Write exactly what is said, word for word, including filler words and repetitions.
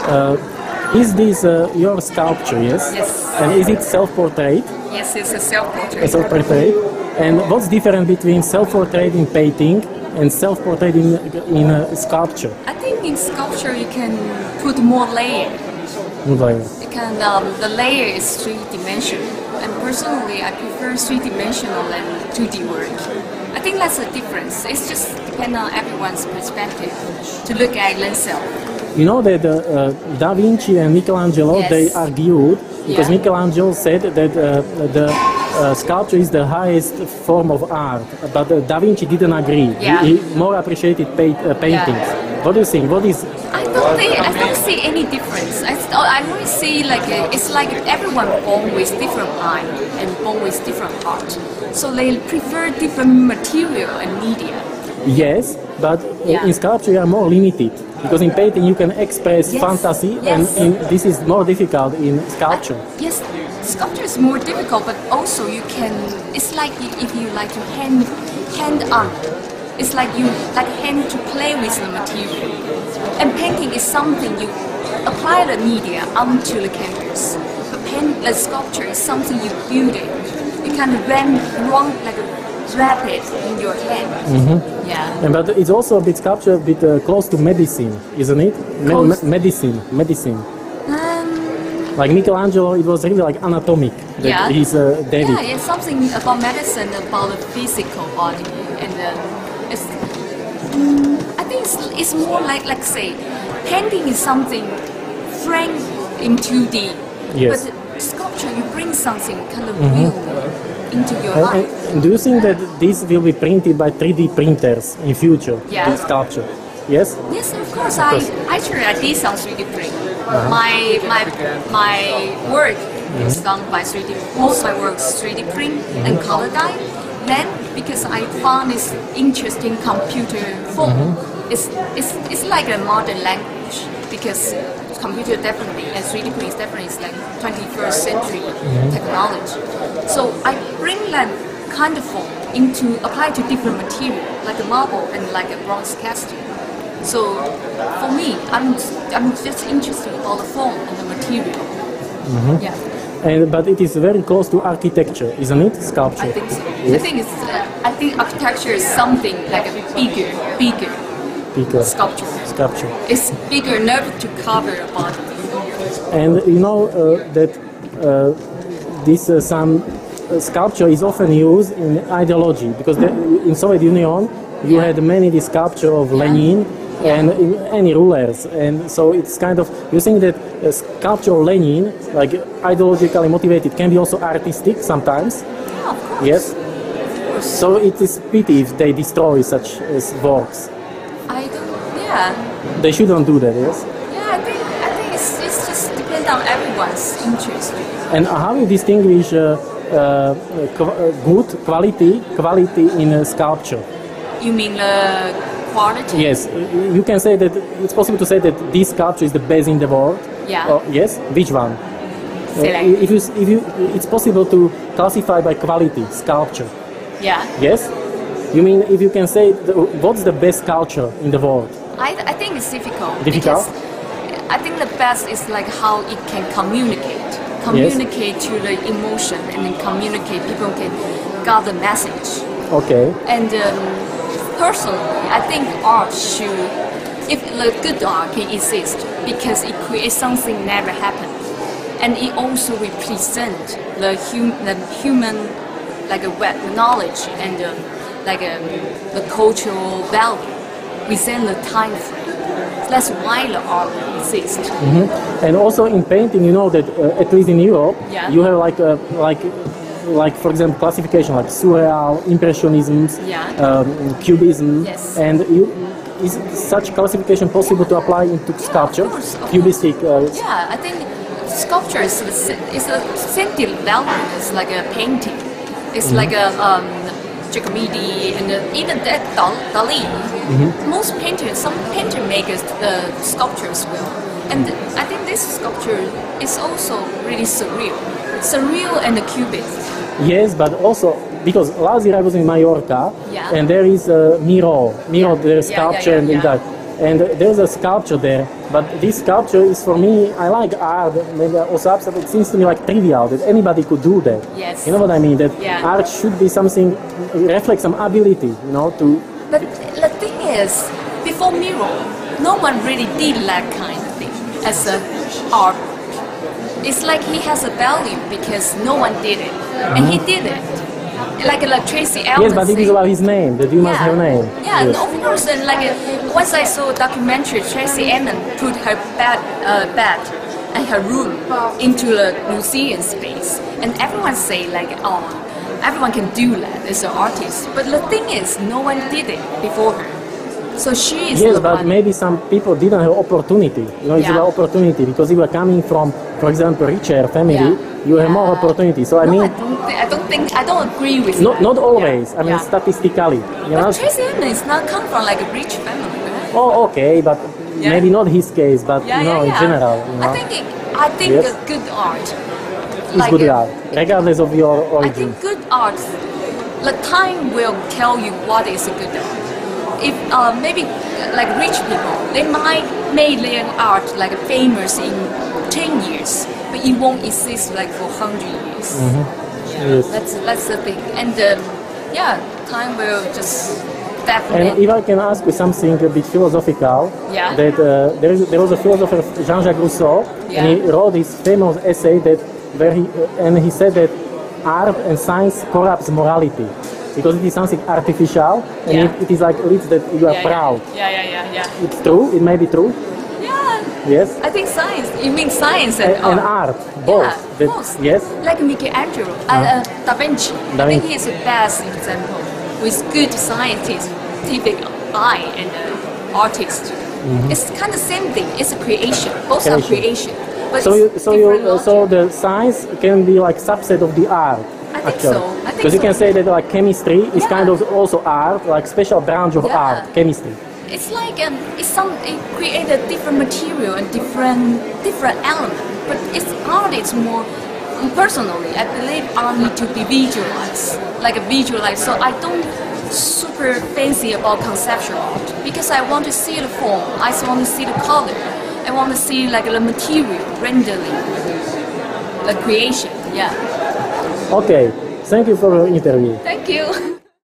Uh, is this uh, your sculpture, yes? Yes. And is it self-portrait? Yes, it's a self-portrait. A self-portrait? And what's different between self-portrait in painting and self-portrait in, in uh, sculpture? I think in sculpture you can put more layer. Like, You can, um, the layer is three-dimensional. And personally, I prefer three-dimensional than two D work. I think that's the difference. It's just depends on everyone's perspective to look at themselves. you know that uh, uh, Da Vinci and Michelangelo, Yes. they argued because Yeah. Michelangelo said that uh, the uh, sculpture is the highest form of art, but uh, Da Vinci didn't agree. Yeah. He, he more appreciated pa- uh, paintings. What do you think? What is I don't think I don't see any difference. I, st- I only see like a, it's like everyone born with different eye and born with different heart. So they prefer different material and media. yes, but uh, Yeah. in sculpture you are more limited because in painting you can express Yes. fantasy, Yes. and in, this is more difficult in sculpture. Yes, sculpture is more difficult, but also you can. It's like i- if you like to hand hand on. It's like you like hand to play with the material. And painting is something you apply the media onto the canvas. But paint, the sculpture is something you build it. You kind of ram, run like wrap it in your hand. Yeah. And but it's also a bit sculpture, a bit uh, close to medicine, isn't it? Me- Close. me- medicine, medicine. Um, Like Michelangelo, it was really like anatomic. That Yeah. he's uh, David. yeah, it's something about medicine, about the physical body, and uh, it's. mm, I think it's, it's more like, like say, painting is something framed in two D. Yes. But sculpture, you bring something kind of real into your And- life. and do you think that this will be printed by three D printers in future? Yeah. The sculpture. Yes. Yes, of course. course. I actually I did some three D print. My my my work is done by three D. Most of my work is three D print and color dye. Then because I found this interesting computer form, it's it's it's like a modern language because computer definitely and three D print is definitely is like twenty-first century technology. So I bring that kind of form into apply to different material like a marble and like a bronze casting. So for me, I'm I'm just interested about the form and the material. Yeah, And but it is very close to architecture, isn't it? Sculpture. I think so. I Yes. think it's uh, I think architecture is something like a bigger, bigger Because sculpture. sculpture. It's bigger enough to cover a body. And you know uh, that uh, this uh, some uh, sculpture is often used in ideology because the, in Soviet Union you Yeah. had many the sculpture of Lenin and in any rulers, and so it's kind of you think that uh, sculpture of Lenin, like ideologically motivated, can be also artistic sometimes. Yeah, of course. Yes. So it is pity if they destroy such as works. I don't. Yeah. They shouldn't do that. Yes. Yeah, I think I think it's, it's just depends on everyone's interest. And how you distinguish uh, uh, qu- uh, good quality quality in uh, sculpture? You mean the quality? Yes, you can say that it's possible to say that this sculpture is the best in the world. Yeah. Oh, yes, which one? Say Uh, like- if you, if you, it's possible to classify by quality sculpture. Yeah. Yes, you mean if you can say the, what's the best sculpture in the world? I, I think it's difficult. Difficult? Because I think the best is like how it can communicate. Communicate to the emotion and then communicate. People can get the message. Okay. And um, personally, I think art should, if the good art can exist, because it creates something never happened, and it also represents the, hum, the human, like a web knowledge and uh, like a, the cultural value within the time frame. That's why the art exists. And also in painting, you know that uh, at least in Europe, Yeah. you have like uh, like like for example classification like surreal, impressionism, Yeah. um, cubism, Yes. and you, is such classification possible to apply into sculpture? of course, of Cubistic. Uh, Yeah, I think sculpture is a, is a sentient value. It's like a painting. It's like a um, Giacometti and uh, even that Dal- Dali. Most painters, some painter makers, the sculptures will. And I think this sculpture is also really surreal. Surreal and a cubist. Yes, but also because last year I was in Mallorca, Yeah. and there is a Miro, Miro, Yeah. their Yeah, yeah, sculpture yeah, and yeah. that. and there's a sculpture there. But this sculpture is for me. I like art, maybe also abstract. It seems to me like trivial that anybody could do that. Yes. You know what I mean? That Yeah. art should be something reflect some ability. You know, to But the thing is, before Miro, no one really did that kind of thing as a art. It's like he has a value because no one did it, and he did it. Like like Tracy Elman. yes, but it is say- about his name. That you must yeah. have name. Yeah, Yes. no, of course. And like uh, once I saw a documentary, Tracy Emin put her bed, uh, bed and her room into a museum space, and everyone say like, oh, everyone can do that as an artist. But the thing is, no one did it before her. So she is Yes, the but one. maybe some people didn't have opportunity. You know, it's Yeah. about opportunity because you were coming from, for example, richer family. Yeah. You have more Yeah. opportunity. So I no, mean, I don't, thi- I don't think I don't agree with not that. not always. Yeah. I mean, Yeah. statistically. You know. But Tracy Emin is not come from like a rich family, right? Oh, okay, but Yeah. maybe not his case, but Yeah, you know, yeah, yeah. in general, you know, I think it, I think Yes. a good art. it's good uh, art, regardless of your I origin. think good art, the time will tell you what is a good art. If uh, maybe uh, like rich people, they might make their art like famous in ten years, but it won't exist like for hundred years. Mm-hmm. Yes. That's that's the thing, and um, yeah, time will just And definitely. if I can ask you something a bit philosophical, Yeah. that uh, there, is, there was a philosopher, Jean-Jacques Rousseau, Yeah. and he wrote this famous essay that where he uh, and he said that art and science corrupts morality because it is something artificial and Yeah. it, it is like it's that you are yeah, proud. Yeah, yeah, yeah, yeah. It's true. It may be true. Yeah, Yes. I think science. You mean science and, And, and art? art, both. Yeah, That- both. Yes. Like Michelangelo, uh, uh, Da Vinci. Da I think Vinci. he is the best example with good scientific eye and uh, artist. It's kind of same thing. It's a creation. Both are Creation. creation. But So it's you, so you, different uh, so logic. the science can be like subset of the art. I think actually. so. I think Because you so. can say that like chemistry is Yeah. kind of also art, like special branch of Yeah. art, chemistry. It's like um, it's some it create a different material and different different element. But it's art. It's more personally. I believe art need to be visualized, like a visualized. So I don't super fancy about conceptual art because I want to see the form. I just want to see the color. I want to see like the material rendering, the creation. Yeah. Okay, thank you for your interview. Thank you.